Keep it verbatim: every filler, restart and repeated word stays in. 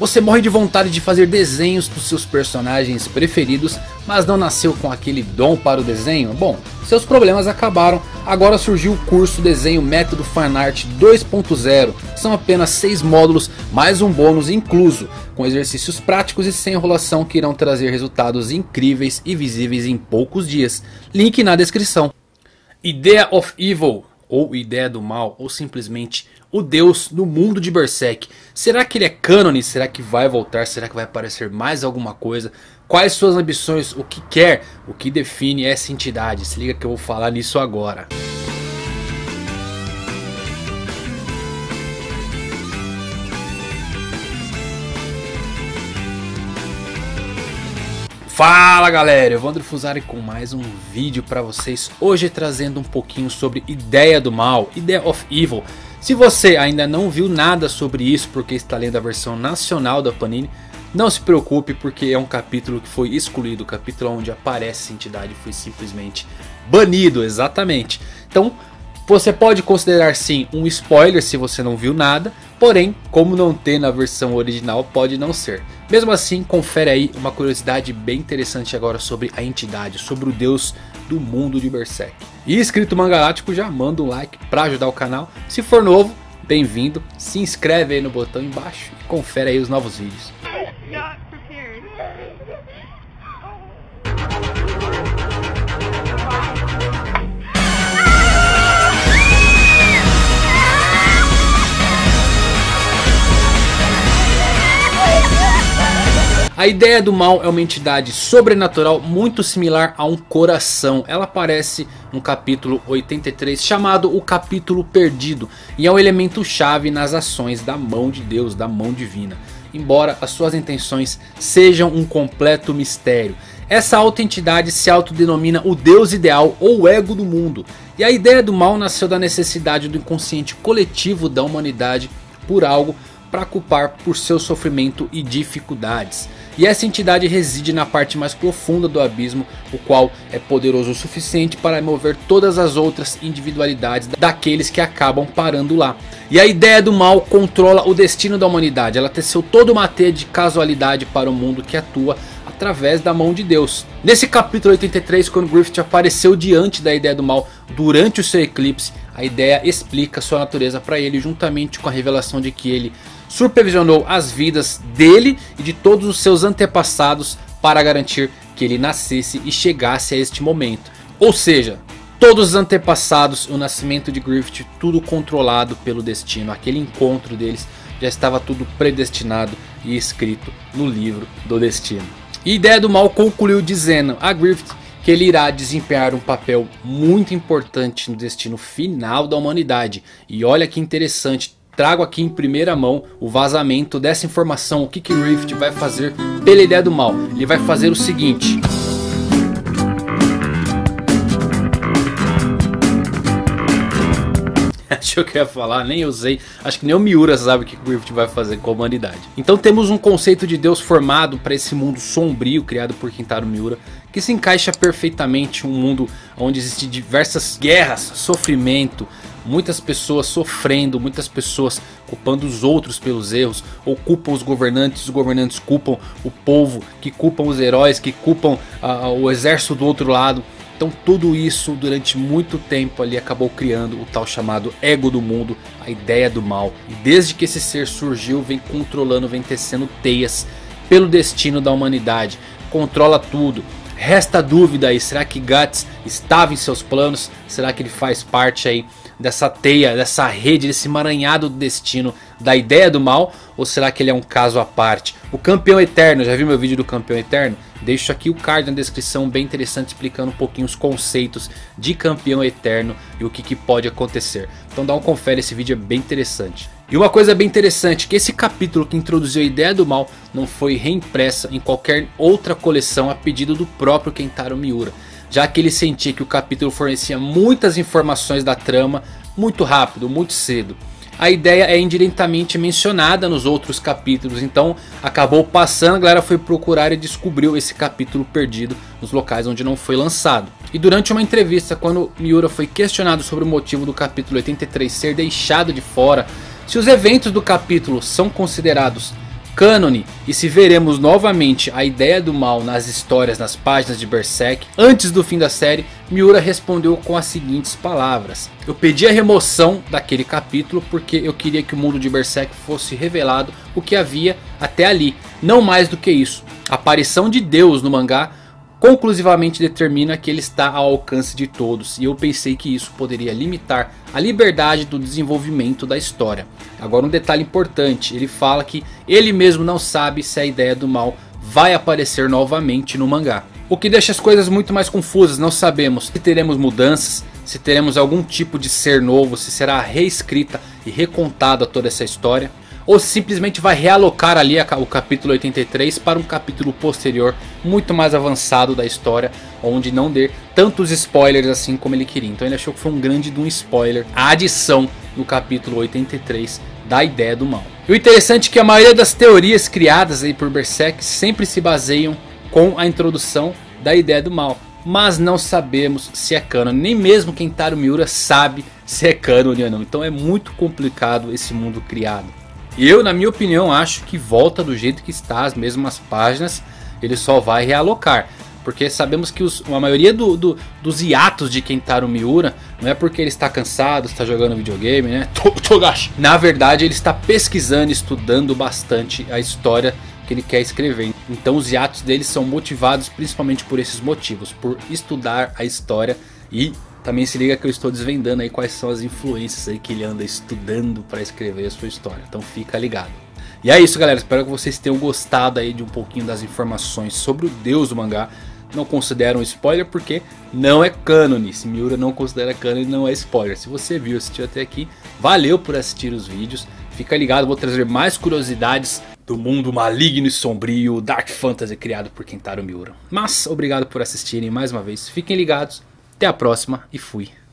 Você morre de vontade de fazer desenhos dos seus personagens preferidos, mas não nasceu com aquele dom para o desenho? Bom, seus problemas acabaram. Agora surgiu o curso Desenho Método Fanart dois ponto zero. São apenas seis módulos, mais um bônus incluso, com exercícios práticos e sem enrolação que irão trazer resultados incríveis e visíveis em poucos dias. Link na descrição. Idea of Evil, ou Ideia do Mal, ou simplesmente o Deus no mundo de Berserk. Será que ele é cânone? Será que vai voltar? Será que vai aparecer mais alguma coisa? Quais suas ambições? O que quer? O que define essa entidade? Se liga que eu vou falar nisso agora. Fala galera, Evandro Fusari com mais um vídeo para vocês. Hoje trazendo um pouquinho sobre Ideia do Mal, Idea of Evil. Se você ainda não viu nada sobre isso porque está lendo a versão nacional da Panini, não se preocupe, porque é um capítulo que foi excluído. O capítulo onde aparece essa entidade foi simplesmente banido, exatamente. Então você pode considerar sim um spoiler se você não viu nada. Porém, como não tem na versão original, pode não ser. Mesmo assim, confere aí uma curiosidade bem interessante agora sobre a entidade, sobre o deus do mundo de Berserk. E inscrito Mangalático, já manda um like para ajudar o canal. Se for novo, bem-vindo. Se inscreve aí no botão embaixo e confere aí os novos vídeos. A Ideia do Mal é uma entidade sobrenatural muito similar a um coração. Ela aparece no capítulo oitenta e três, chamado o Capítulo Perdido, e é um elemento chave nas ações da mão de Deus, da mão divina, embora as suas intenções sejam um completo mistério. Essa auto-entidade se autodenomina o Deus Ideal ou o Ego do Mundo, e a Ideia do Mal nasceu da necessidade do inconsciente coletivo da humanidade por algo para culpar por seu sofrimento e dificuldades. E essa entidade reside na parte mais profunda do abismo, o qual é poderoso o suficiente para mover todas as outras individualidades daqueles que acabam parando lá. E a Ideia do Mal controla o destino da humanidade. Ela teceu toda uma teia de casualidade para o mundo que atua através da mão de Deus. Nesse capítulo oitenta e três, quando Griffith apareceu diante da Ideia do Mal durante o seu eclipse, a Ideia explica sua natureza para ele, juntamente com a revelação de que ele supervisionou as vidas dele e de todos os seus antepassados para garantir que ele nascesse e chegasse a este momento. Ou seja, todos os antepassados, o nascimento de Griffith, tudo controlado pelo destino. Aquele encontro deles já estava tudo predestinado e escrito no livro do destino. E Ideia do Mal concluiu dizendo a Griffith que ele irá desempenhar um papel muito importante no destino final da humanidade. E olha que interessante, trago aqui em primeira mão o vazamento dessa informação. O que que Griffith vai fazer pela Ideia do Mal? Ele vai fazer o seguinte. Achou que eu ia falar, nem usei. Acho que nem o Miura sabe o que o Griffith vai fazer com a humanidade. Então temos um conceito de Deus formado para esse mundo sombrio criado por Kentaro Miura, que se encaixa perfeitamente em um mundo onde existem diversas guerras, sofrimento, muitas pessoas sofrendo, muitas pessoas culpando os outros pelos erros, ou culpam os governantes, os governantes culpam o povo, que culpam os heróis, que culpam uh, o exército do outro lado. Então tudo isso durante muito tempo ali acabou criando o tal chamado Ego do Mundo, a Ideia do Mal. E desde que esse ser surgiu, vem controlando, vem tecendo teias pelo destino da humanidade. Controla tudo. Resta dúvida aí, será que Guts estava em seus planos? Será que ele faz parte aí dessa teia, dessa rede, desse emaranhado do destino da Ideia do Mal? Ou será que ele é um caso à parte? O Campeão Eterno, já viu meu vídeo do Campeão Eterno? Deixo aqui o card na descrição, bem interessante, explicando um pouquinho os conceitos de Campeão Eterno e o que, que pode acontecer. Então dá um confere, esse vídeo é bem interessante. E uma coisa bem interessante, que esse capítulo que introduziu a Ideia do Mal não foi reimpressa em qualquer outra coleção a pedido do próprio Kentaro Miura, já que ele sentia que o capítulo fornecia muitas informações da trama muito rápido, muito cedo. A ideia é indiretamente mencionada nos outros capítulos, então acabou passando, a galera foi procurar e descobriu esse capítulo perdido nos locais onde não foi lançado. E durante uma entrevista, quando Miura foi questionado sobre o motivo do capítulo oitenta e três ser deixado de fora, se os eventos do capítulo são considerados cânone e se veremos novamente a ideia do mal nas histórias nas páginas de Berserk antes do fim da série, Miura respondeu com as seguintes palavras: eu pedi a remoção daquele capítulo porque eu queria que o mundo de Berserk fosse revelado o que havia até ali, não mais do que isso. A aparição de Deus no mangá conclusivamente determina que ele está ao alcance de todos, e eu pensei que isso poderia limitar a liberdade do desenvolvimento da história. Agora um detalhe importante, ele fala que ele mesmo não sabe se a ideia do mal vai aparecer novamente no mangá. O que deixa as coisas muito mais confusas, não sabemos se teremos mudanças, se teremos algum tipo de ser novo, se será reescrita e recontada toda essa história, ou simplesmente vai realocar ali o capítulo oitenta e três para um capítulo posterior muito mais avançado da história, onde não dê tantos spoilers assim como ele queria. Então ele achou que foi um grande de um spoiler a adição no capítulo oitenta e três da ideia do mal. E o interessante é que a maioria das teorias criadas aí por Berserk sempre se baseiam com a introdução da ideia do mal, mas não sabemos se é cânone, nem mesmo Kentaro Miura sabe se é cânone ou não. Então é muito complicado esse mundo criado. E eu, na minha opinião, acho que volta do jeito que está, as mesmas páginas, ele só vai realocar. Porque sabemos que os, a maioria do, do, dos hiatos de Kentaro Miura não é porque ele está cansado, está jogando videogame, né? Togashi. Na verdade ele está pesquisando, estudando bastante a história que ele quer escrever. Então os hiatos dele são motivados principalmente por esses motivos, por estudar a história. E também se liga que eu estou desvendando aí quais são as influências aí que ele anda estudando para escrever a sua história. Então fica ligado. E é isso, galera, espero que vocês tenham gostado aí de um pouquinho das informações sobre o deus do mangá. Não considero um spoiler porque não é cânone. Se Miura não considera cânone, não é spoiler. Se você viu, assistiu até aqui, valeu por assistir os vídeos. Fica ligado, vou trazer mais curiosidades do mundo maligno e sombrio, Dark Fantasy criado por Kentaro Miura. Mas obrigado por assistirem mais uma vez. Fiquem ligados, até a próxima e fui.